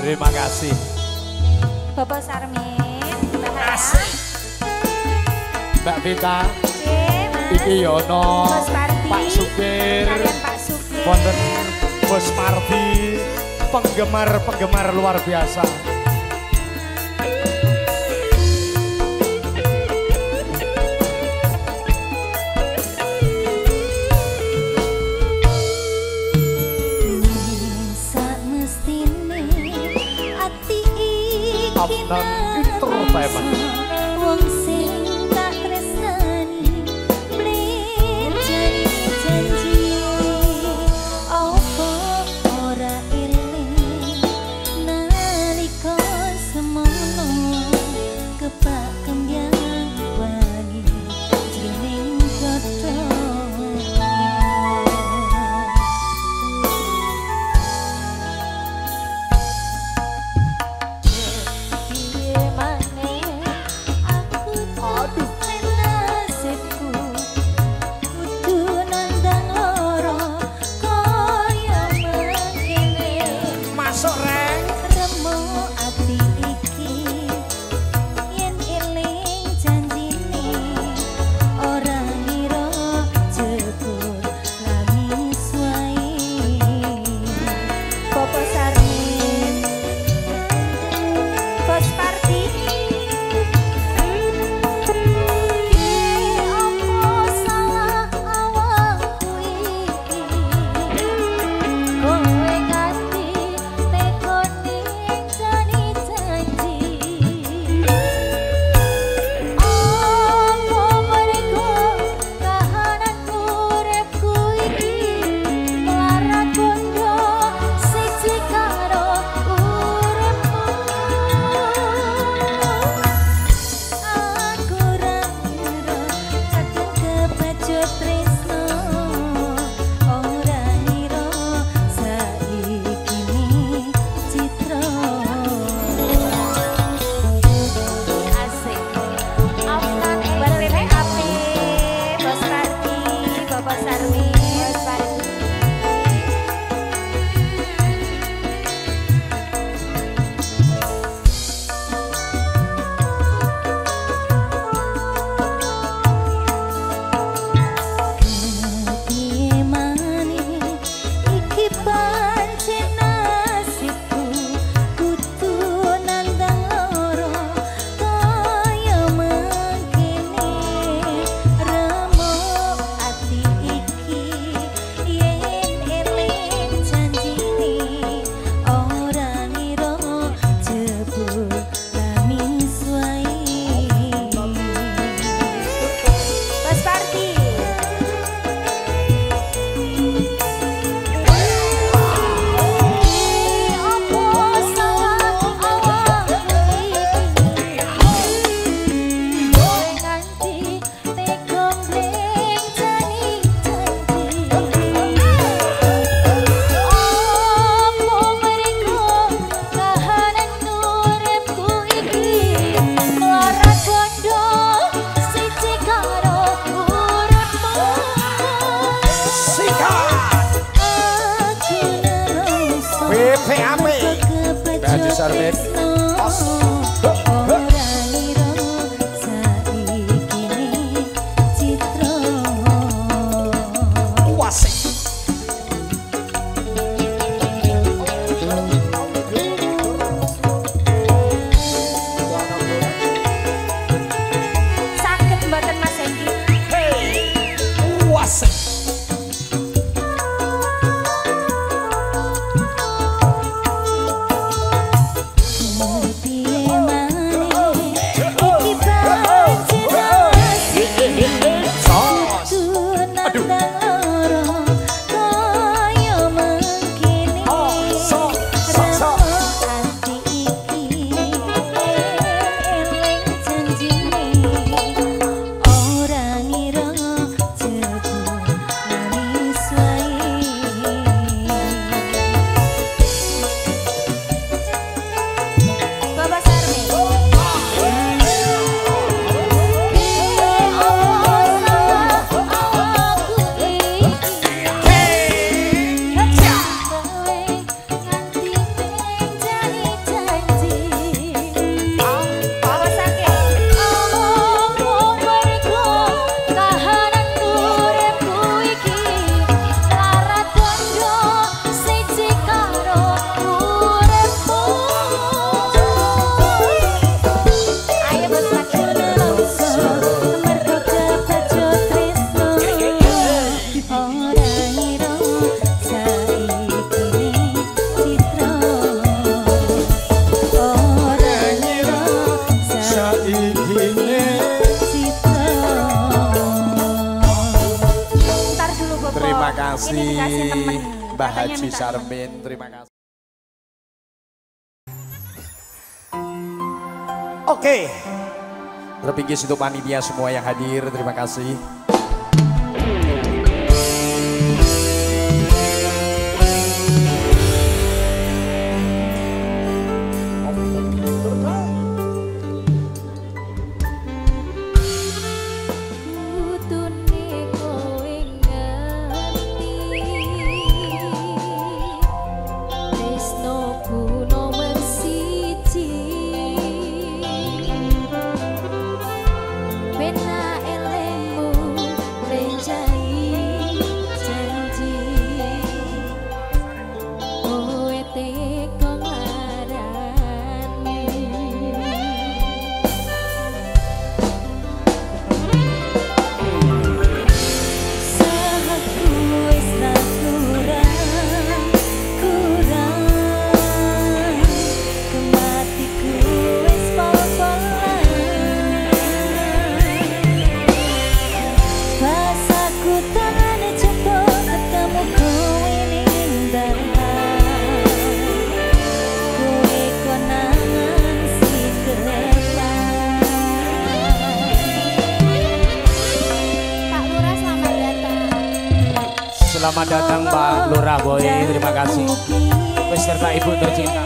Terima kasih. Bapak Sarmin, Mbak Asik. Mbak Vita, Mas. Iki Yono, Bos Pardi, Pak Supir, kalian Pak Supir. wonten Bos Pardi, penggemar luar biasa. Afnan Intertainment. Wong sing tak tresnani mlenjani janji opo ora eling nalika semono kepak kembyang wangi jroning kota. Haji Sarmin. Piye kasih Ini dikasih temen. Mbah Katanya Haji minta Sarmin, terima kasih. Oke, terpikir untuk panitia semua yang hadir, terima kasih. Selamat datang Mbak Lurah Boy, terima kasih. Beserta Ibu tercinta.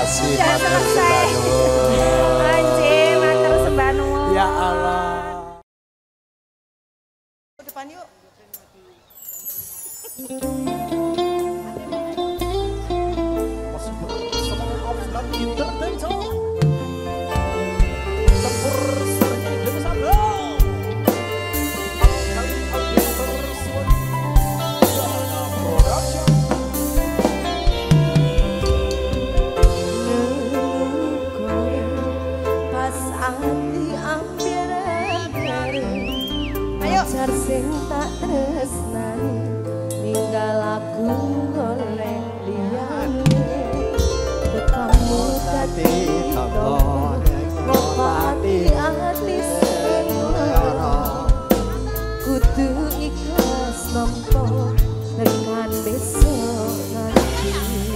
kasih Sudah matur selesai. sembah. Anjir, matur sembah nuwun. Ya Allah. Depan yuk. Masih bersama Opslan Entertainment. Tempur Sernya Dewi Sambal. Kali Auditor Suwon. Dana Production. Pas ati ambiar-ambiar Ayo. pacar sing tak tresnani ninggal aku golek liyane kamu dadi tombol ngopati ati sing lara kudu ikhlas nampa tekan besok nanti.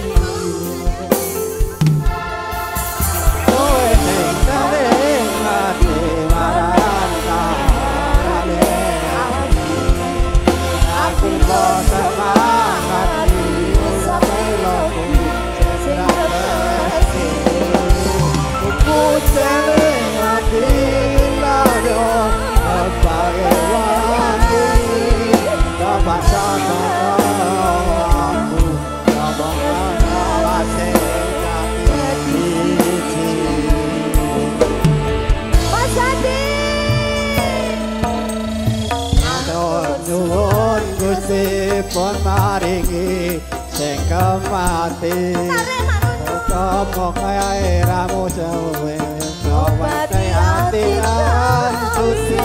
Pun maringi sing kemati Kemok kaya ramu jawa Ngobati hati antusi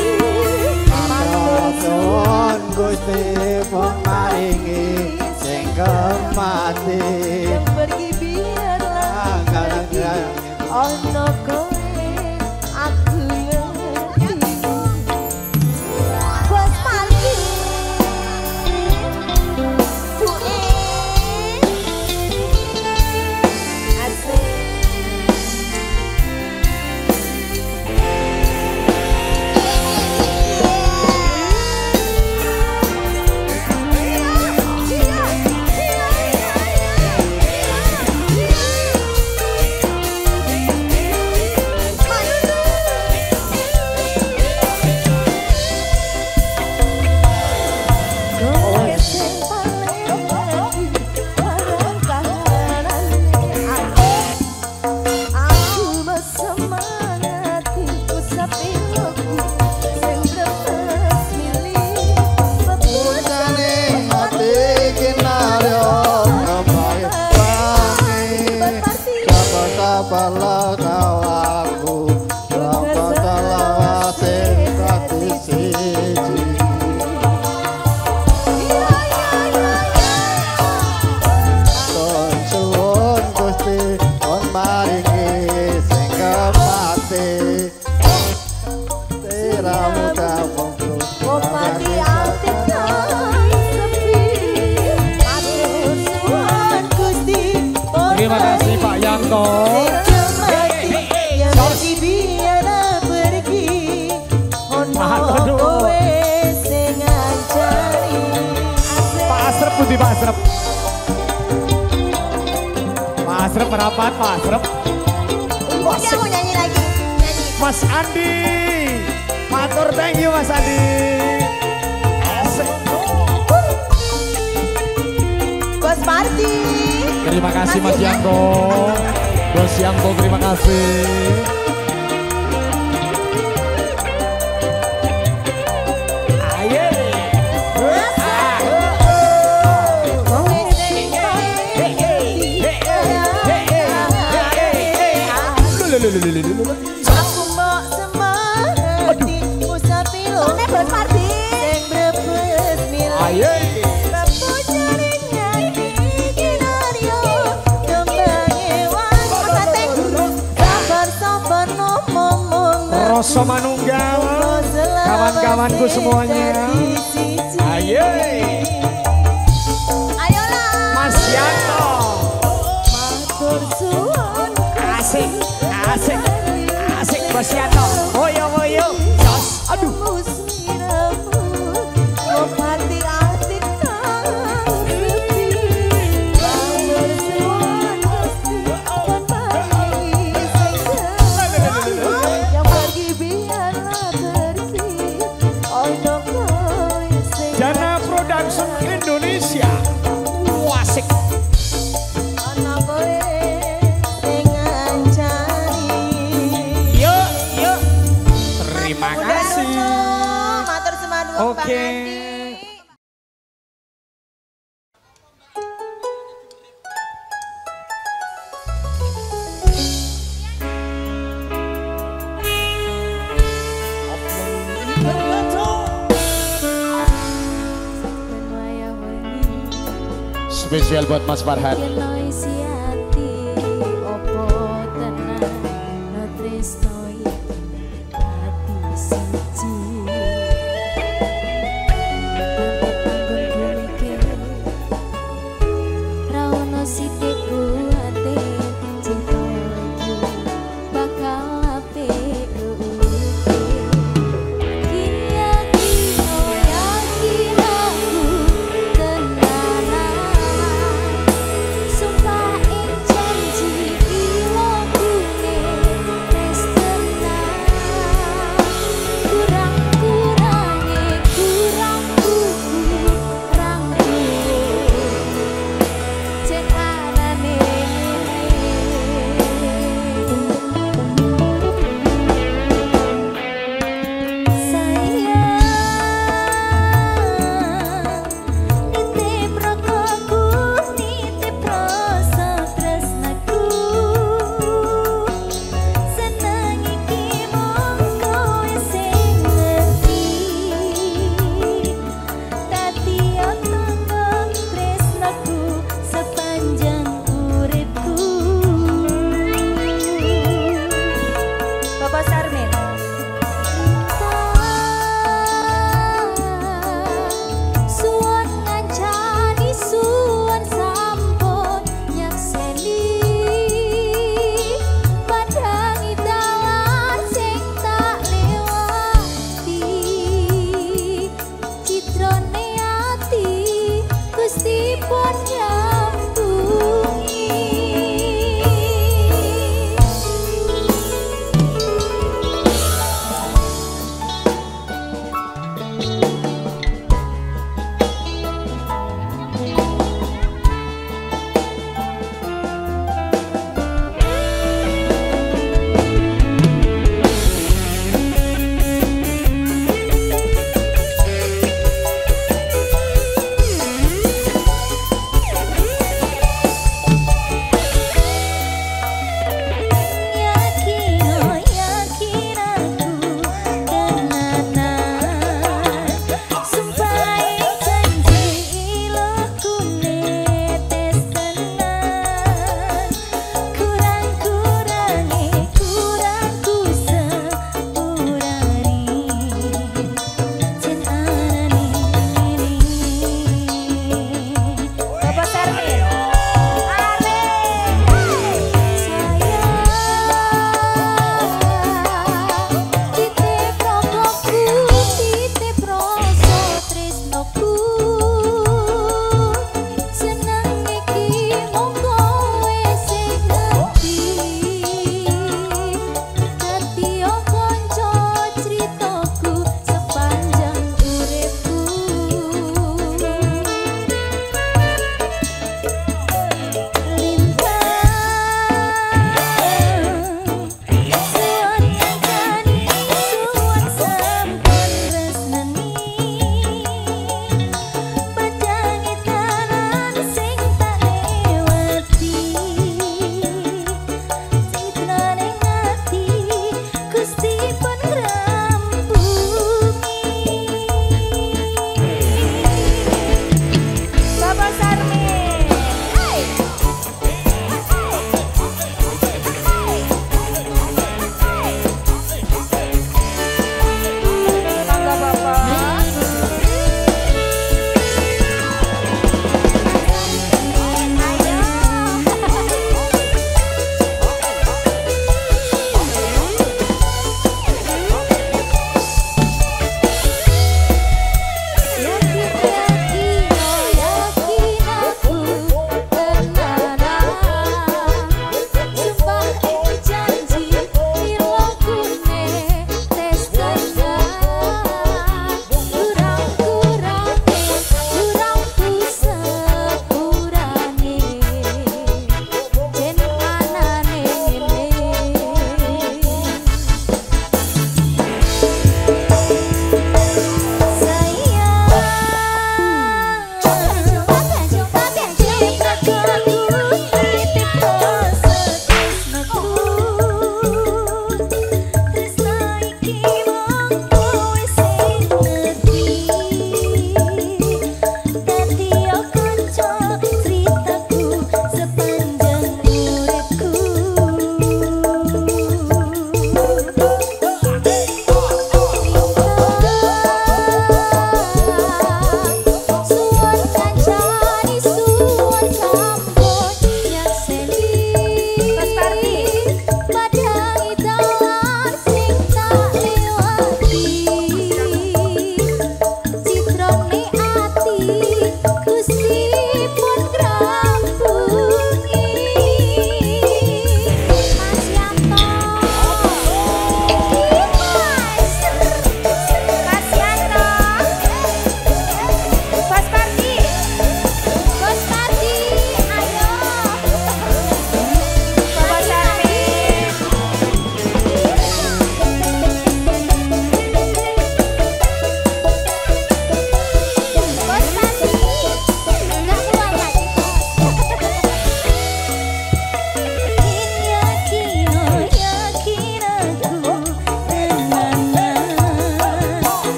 Matur Gusti pun maringi sing kemati Pergi biarlah ono kowe aku ngerti Bos Marki Duit Asik Pala kawaku Rapa talawase kati siji Ton suwun Gusti pun maringi sing kemati Tiramu kapung Bupati Altikan sepi Matur suwun Gusti Terima kasih Pak Yanto. Yang pergi biarlah pergi Ono kowe sing ngancani Pak Asrep putih Pak Asrep. Pak Asrep merapat Pak Asrep. Udah mau nyanyi lagi. Nyanyi. Mas Andi. Matur thank you Mas Andi. Asik. Bos Marti. Terima kasih Mas Yanto. Bos Yanto terima kasih. Aku mau semangati Musafir Bos Marti. Sing brebes milih Ayo. Bapu jaring nyati Kinario Kembangi wan Sabar-sabar ngomong Rasa manunggal. Kawan-kawanku semuanya. Ayo. Ayolah. Mas Yanto. Matur suwun Asik. Asik. Asik Mas Yanto. Woyo woyo. Jos. Aduh. Musmiramu Ngopati ati kang sepi Matur suwun Gusti pun Terima Udah, kasih. Runo. Matur semadu Oke. Spesial buat Mas Farhan. Kurang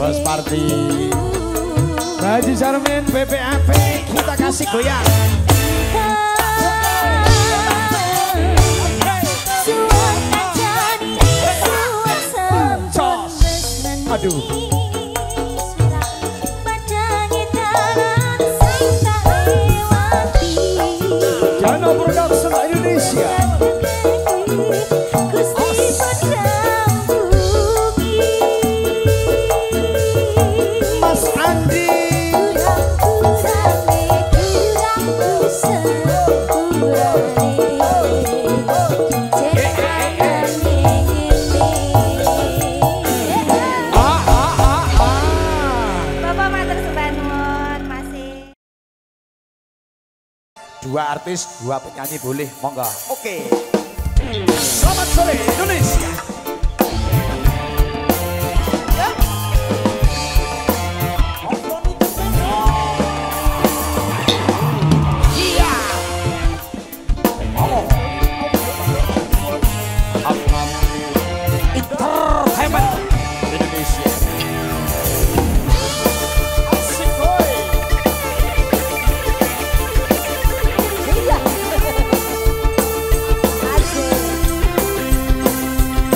Bos Party. Haji Sarmin BPAP kita kasih goyang. Aduh. Jano Production Indonesia. Mas Andi. Bapak matur sebanun masih. Dua artis, dua penyanyi boleh, monggo. Oke. Selamat sore Indonesia. Iya. Oh. Entertainment Indonesia. Asik boy. Asik.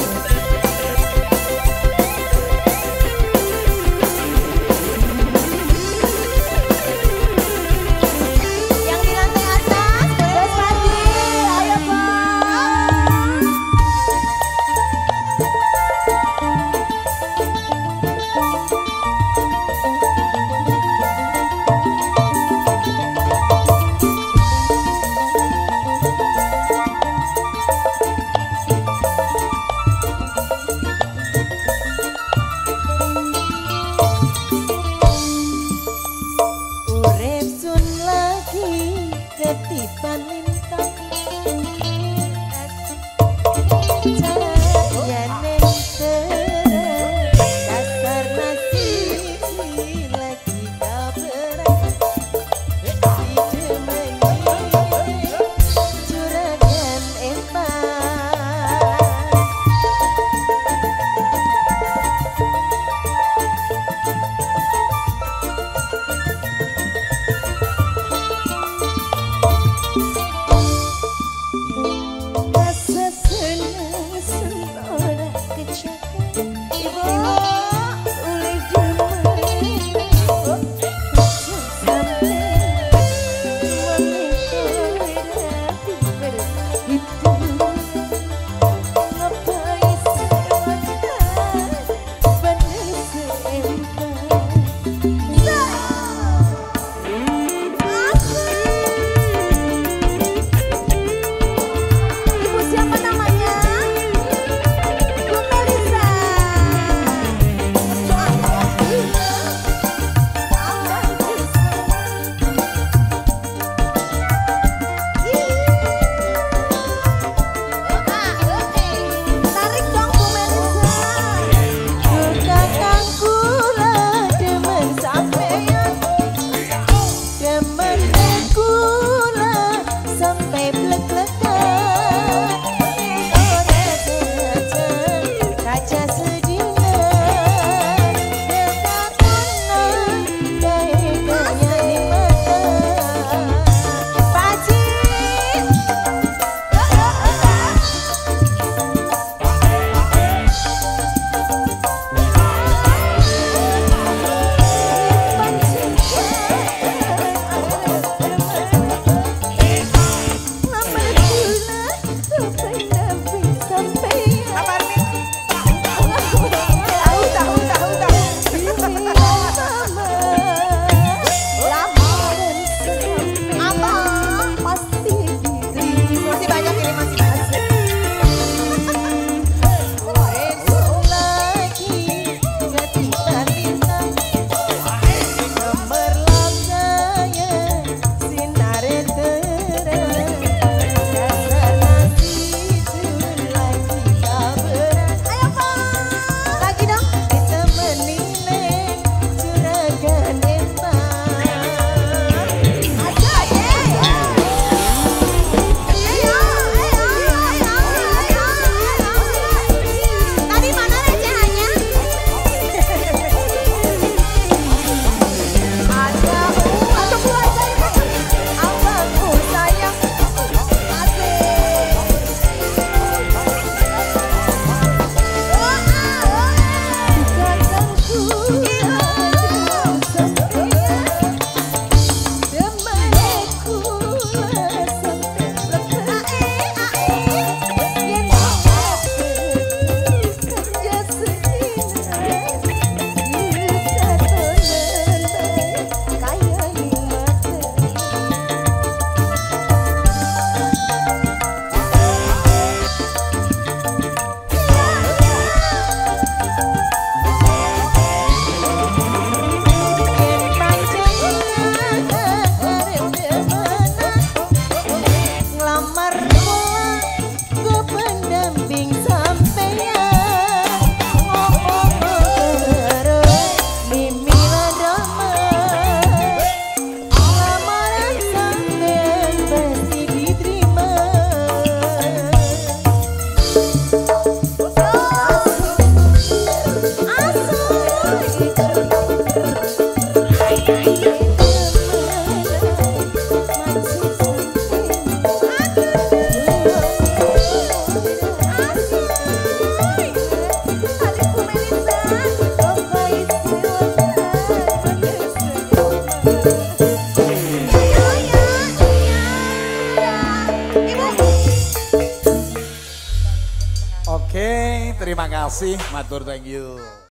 Oke, terima kasih, matur thank you.